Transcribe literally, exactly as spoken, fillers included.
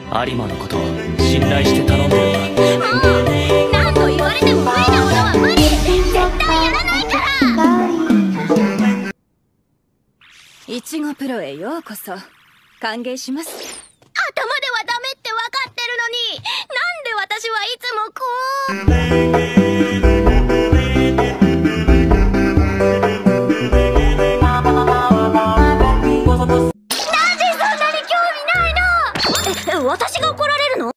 有馬のことを信頼して頼んでるんだ。 もう何度言われても無理なものは無理。絶対やらないから。 いちごプロへようこそ。歓迎します。 頭ではダメって分かってるのに、なんで私はいつもこう。